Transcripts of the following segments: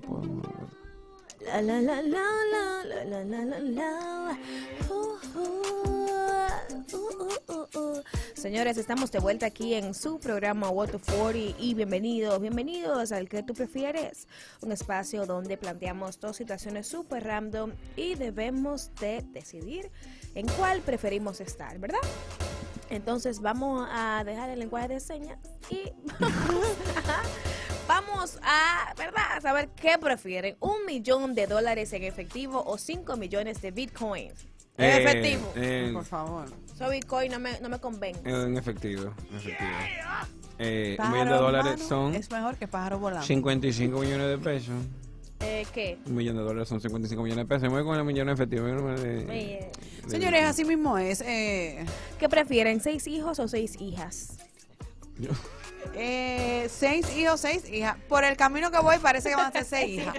podemos. La la la la la la la la la la. Señores, estamos de vuelta aquí en su programa What to 40 y bienvenidos al que tú prefieres, un espacio donde planteamos dos situaciones súper random y debemos de decidir en cuál preferimos estar, ¿verdad? Entonces vamos a dejar el lenguaje de señas y vamos a, ¿verdad?, saber qué prefieren, $1 millón en efectivo o 5 millones de bitcoins. En efectivo. Por favor. Soy bitcoin, no me convenga. En efectivo. $1 Pájaro millón humano son es mejor que pájaro volando. 55 millones de pesos. ¿Qué? $1 millón son 55 millones de pesos. Me voy con el millón en efectivo. Señores, así mismo es. ¿Qué prefieren, 6 hijos o 6 hijas? 6 hijos, 6 hijas. Por el camino que voy parece que van a ser 6 hijas.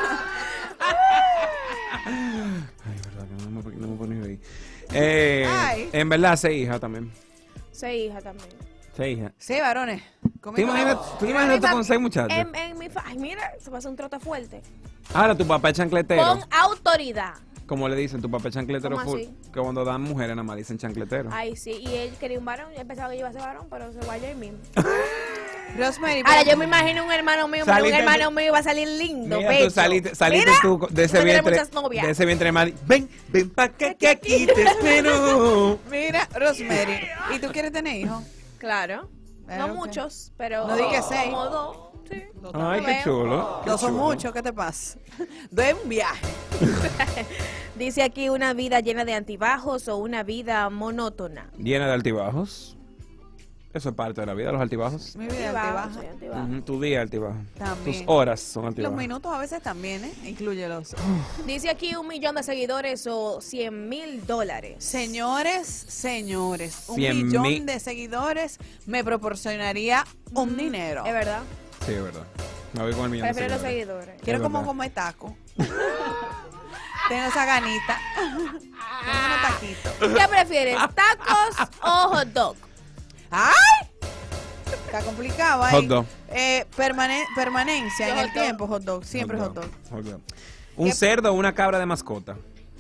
Ay, verdad que no me pones ahí. En verdad, 6 hijas también. 6 hijas también. 6 hijas. Sí, varones. ¿Tú te imaginas tú con 6 muchachos? Ay, mira, se pasa un trote fuerte. Ahora, tu papá es chancletero. Con autoridad. Como le dicen, tu papá es chancletero ¿Cómo full. así? Que cuando dan mujeres nada más dicen chancletero. Ay, sí, y él quería un varón, yo pensaba que iba a ser varón, pero se vaya ahí mismo. Rosemary. Ahora, yo me imagino un hermano mío, pero un hermano mío iba a salir lindo, Mira, bello. tú saliste Mira, tú de ese tú tienes vientre. muchas novias. De ese vientre más. Ven pa' que aquí te espero. Mira, Rosemary. ¿Y tú quieres tener hijos? Claro, no ok. muchos, pero No digas 6. como 2. Sí. Ay, qué chulo. No son muchos, ¿qué te pasa? De un viaje. Dice aquí una vida llena de altibajos o una vida monótona. Llena de altibajos. Eso es parte de la vida, los altibajos. Mi vida Altibajos, altibaja. sí, altibajos. Ujú, tu día altibajo. También. Tus horas son Los altibajos. minutos a veces también, Inclúyelos. Dice aquí 1 millón de seguidores o $100,000. Señores, un 100,000. millón de seguidores me proporcionaría un dinero. Es verdad. Sí, es verdad. Me voy con el millón de Prefiero los seguidores. seguidores. Quiero Es como verdad. comer taco. Tengo esa ganita. Tengo unos taquitos. ¿Qué prefieres, tacos o hot dog? ¡Ay! Está complicado ahí. Hot dog. Permanencia en Hot el dog. tiempo, hot dog. Siempre hot dog. Hot dog. Un ¿Qué- cerdo o una cabra de mascota.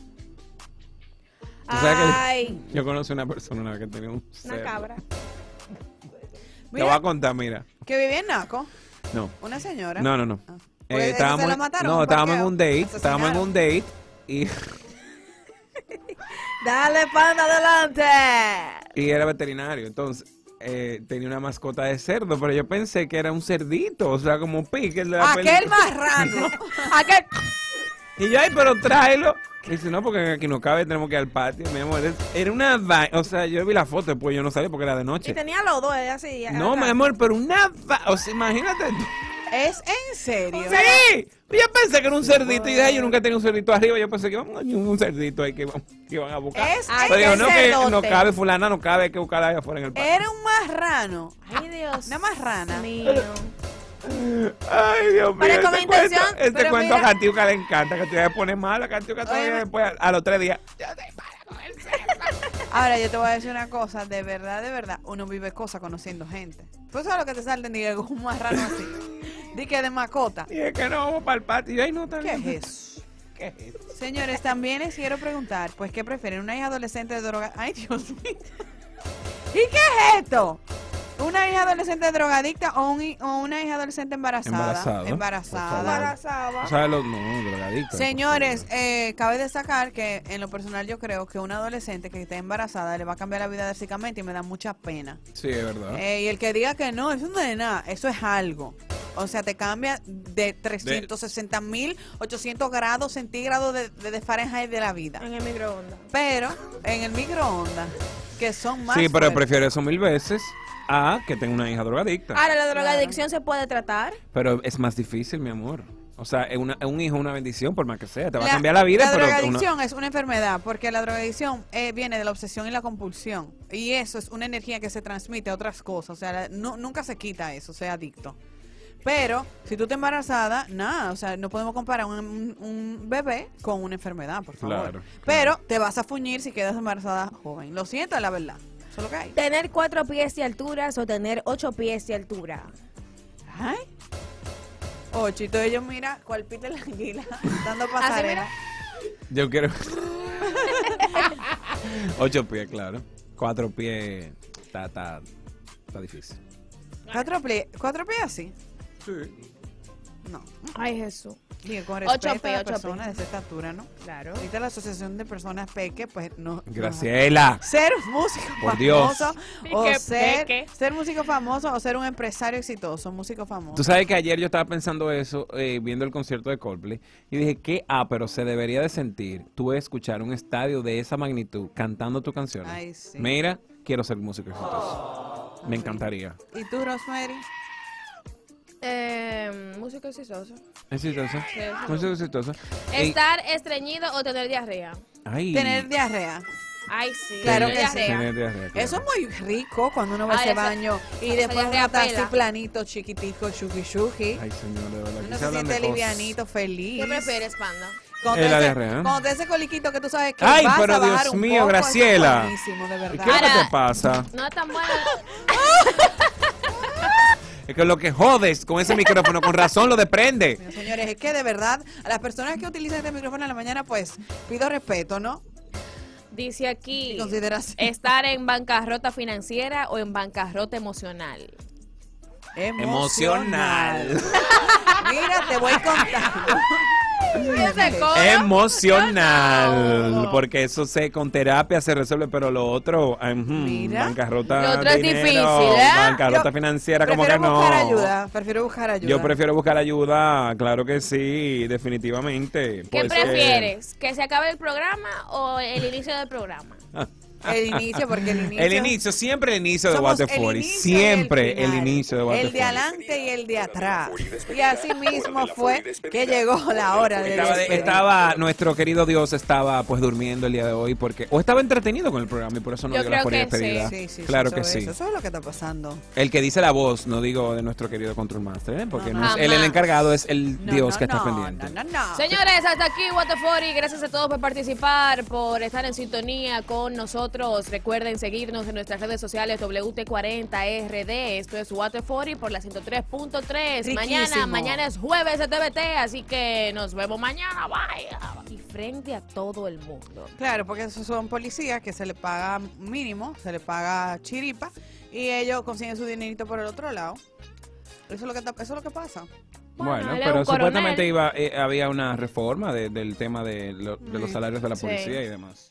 ¿Tú sabes Ay, Yo conocí una persona una vez que tenía un cerdo. una cabra. Te voy a contar, mira. Que vivía en Naco, No. una señora. No. Ah. Pues esa se la mataron, no, ¿por estábamos qué? en un date. Asesinaron. Estábamos en un date y, Dale, panda, adelante. y era veterinario. Entonces, tenía una mascota de cerdo, pero yo pensé que era un cerdito, o sea, como pique. Aquel marrano. Aquel. Y yo, ay, pero tráelo. Y dice, no, porque aquí no cabe, tenemos que ir al patio. Mi amor, era una vaina. O sea, yo vi la foto, después yo no sabía porque era de Y noche. tenía los dos así. No, atrás. mi amor, pero una vaina. O sea, imagínate tú. ¿Es en serio? Sí, yo pensé que era un cerdito y dije, ay, yo nunca tenía un cerdito arriba. Yo pensé que iban un cerdito ahí que iban a buscar. Es Pero digo, no, que no cerdote. cabe, fulana, no cabe, hay que buscarla allá afuera en el patio. Era un marrano. Ay, Dios. Una marrana. mío. Ay, Dios mío. Pero con intención, Este pero cuento a mira. Catiuca le encanta. Que te voy a poner mal a Catiuca todavía Oye, después, a los 3 días. Ya te para con el cerdo. Ahora yo te voy a decir una cosa, de verdad, uno vive cosas conociendo gente. Pues eso es lo que te sale de un marrano así. Di que de mascota. Y es que no vamos para el patio. Y ay, no, ¿Qué también. es eso? ¿Qué es eso? Señores, también les quiero preguntar, pues, ¿qué prefieren? ¿Una hija adolescente de droga? Ay, Dios mío. ¿Y qué es esto? ¿Una hija adolescente drogadicta o una hija adolescente embarazada? Embarazada. O sea, no, drogadicto. Señores, cabe destacar que en lo personal yo creo que una adolescente que esté embarazada le va a cambiar la vida drásticamente y me da mucha pena. Sí, es verdad. Y el que diga que no, eso no es nada, eso es algo. O sea, te cambia de 360.800 grados centígrados de Fahrenheit de la vida. En el microondas. Pero en el microondas, que son más Sí, pero fuertes. prefiero eso 1000 veces a que tenga una hija drogadicta. Ahora, ¿la drogadicción se puede tratar? Pero es más difícil, mi amor. O sea, un hijo es una bendición, por más que sea. Te va a La- cambiar la vida, La pero... drogadicción es una enfermedad, porque la drogadicción viene de la obsesión y la compulsión. Y eso es una energía que se transmite a otras cosas. O sea, nunca se quita eso, sea adicto. Pero, si tú estás embarazada, nada, o sea, no podemos comparar un bebé con una enfermedad, por favor. Claro, Pero te vas a fuñir si quedas embarazada joven. Lo siento, es la verdad. Eso es lo que hay. ¿Tener 4 pies de altura o tener 8 pies de altura? Ay. 8. Y todo ellos, mira, cuál pita la anguila, dando pasarela. Yo quiero 8 pies, claro. 4 pies está difícil. 4 pies así. Sí. No. Ay, Jesús. Digo, con 8 respeto a pies, las 8 personas de pies. esa estatura, ¿no? Claro. Ahorita la Asociación de Personas Peque, pues no. Graciela. Ser músico Por Dios. famoso Peque, o ser, peque. ser músico famoso o ser un empresario exitoso, músico famoso. Tú sabes que ayer yo estaba pensando eso, viendo el concierto de Coldplay, y dije, qué pero se debería de sentir tú escuchar un estadio de esa magnitud cantando tu canción. Ay, sí. Mira, quiero ser músico exitoso. Me encantaría. ¿Y tú, Rosemary? Música exitosa. ¿Exitoso? Sí. Músico exitoso. Ey, Estar estreñido o tener diarrea. ay. Tener diarrea. Ay, sí. Claro tener que sí. diarrea. Tener diarrea, claro. Eso es muy rico cuando uno va a Ay, ese esa- baño y esa después uno diarrea está así pela. planito, chiquitico, shuki. Ay, señor, de verdad. aquí Uno se se hablan siente de cosas. livianito, feliz. ¿Qué prefieres, Panda? Cuando La te hace- diarrea. Cuando te hace coliquito que tú sabes que Ay, vas pero a bajar Dios un mío, poco, eso es Graciela. buenísimo, de ¿Y verdad. qué es lo que Ahora- te pasa? No es tan bueno. Es que lo que jodes con ese micrófono, con razón lo desprende. Mira, señores, es que de verdad, a las personas que utilizan este micrófono en la mañana, pues pido respeto, ¿no? Dice aquí, Y consideración. estar en bancarrota financiera o en bancarrota emocional. Emocional. Mira, te voy contando. Ese coro. Emocional. No. Porque eso con terapia se resuelve, pero lo otro, Mira. bancarrota Lo otro de es dinero, difícil, ¿eh? bancarrota Yo financiera, como que Prefiero no. buscar ayuda, prefiero buscar ayuda. Yo prefiero buscar ayuda, claro que sí, definitivamente. ¿Qué Pues, prefieres? ¿Que se acabe el programa o el inicio del programa? El inicio, porque el inicio... El inicio, siempre el inicio de Somos el Waterford. inicio y Siempre el el final. inicio de El Waterford. de adelante y el de atrás. Y así mismo fue que llegó la hora de despedir. Estaba, nuestro querido Dios estaba pues durmiendo el día de hoy porque o estaba entretenido con el programa y por eso no Yo dio la creo por que despedida. Sí, Claro eso que es, sí. Eso es lo que está pasando. El que dice la voz, no digo de nuestro querido Control Master, ¿eh? Porque No, no es no. él el Jamás. encargado, es el No, Dios no, que está no, pendiente. No. Señores, hasta aquí What the 40. Gracias a todos por participar, por estar en sintonía con nosotros. Recuerden seguirnos en nuestras redes sociales WT40RD. Esto es What the 40 por la 103.3. Riquísimo. Mañana es jueves de TVT, así que nos vemos mañana. Bye. Y frente a todo el mundo. Claro, porque esos son policías que se les paga mínimo, se les paga chiripa y ellos consiguen su dinerito por el otro lado. Eso es lo que, eso es lo que pasa. Bueno, él es pero un supuestamente coronel. había una reforma del tema de los salarios de la Sí. policía y demás.